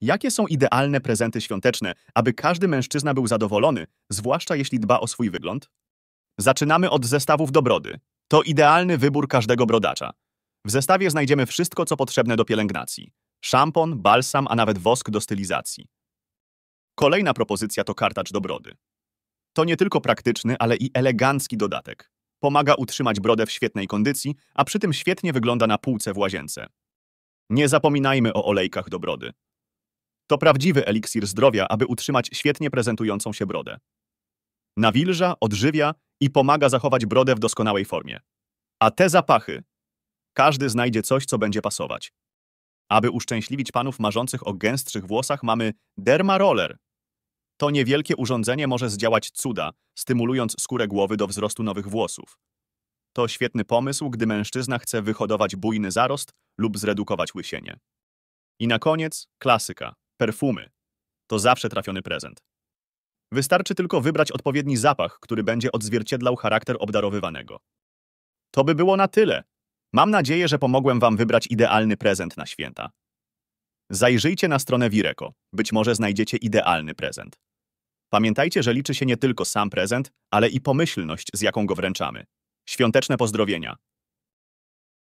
Jakie są idealne prezenty świąteczne, aby każdy mężczyzna był zadowolony, zwłaszcza jeśli dba o swój wygląd? Zaczynamy od zestawów do brody. To idealny wybór każdego brodacza. W zestawie znajdziemy wszystko, co potrzebne do pielęgnacji. Szampon, balsam, a nawet wosk do stylizacji. Kolejna propozycja to kartacz do brody. To nie tylko praktyczny, ale i elegancki dodatek. Pomaga utrzymać brodę w świetnej kondycji, a przy tym świetnie wygląda na półce w łazience. Nie zapominajmy o olejkach do brody. To prawdziwy eliksir zdrowia, aby utrzymać świetnie prezentującą się brodę. Nawilża, odżywia i pomaga zachować brodę w doskonałej formie. A te zapachy? Każdy znajdzie coś, co będzie pasować. Aby uszczęśliwić panów marzących o gęstszych włosach, mamy Derma Roller. To niewielkie urządzenie może zdziałać cuda, stymulując skórę głowy do wzrostu nowych włosów. To świetny pomysł, gdy mężczyzna chce wyhodować bujny zarost lub zredukować łysienie. I na koniec klasyka. Perfumy. To zawsze trafiony prezent. Wystarczy tylko wybrać odpowiedni zapach, który będzie odzwierciedlał charakter obdarowywanego. To by było na tyle. Mam nadzieję, że pomogłem Wam wybrać idealny prezent na święta. Zajrzyjcie na stronę Wireko. Być może znajdziecie idealny prezent. Pamiętajcie, że liczy się nie tylko sam prezent, ale i pomyślność, z jaką go wręczamy. Świąteczne pozdrowienia.